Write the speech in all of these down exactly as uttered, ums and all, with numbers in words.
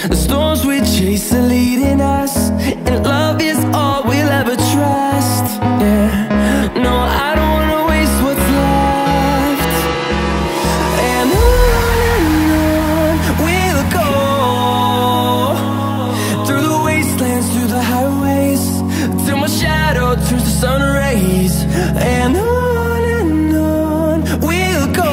The storms we chase are leading us, and love is all we'll ever trust. Yeah, no, I don't wanna waste what's left. And on and on we'll go, through the wastelands, through the highways, till my shadow turns to sun rays. And on and on we'll go,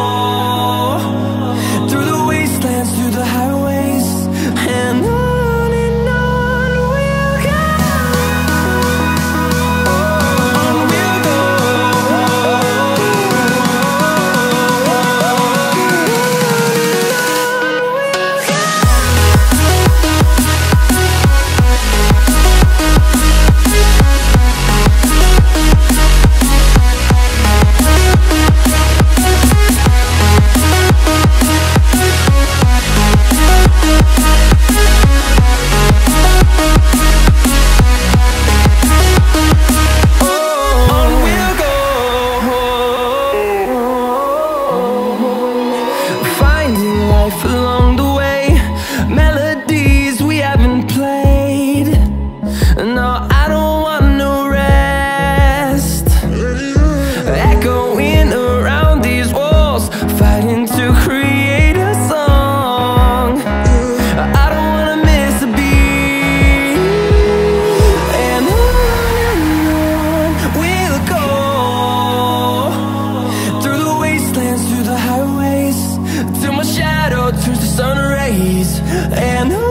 through the wastelands, through the highways, and on and on we'll go. On we'll go. Along the way, melodies we haven't played. No, I don't want no rest. Echoing around these walls, fighting to create a song. I don't wanna miss a beat. And on and on we'll go, through the wastelands, through the highways, till my shadow turns to sun rays. And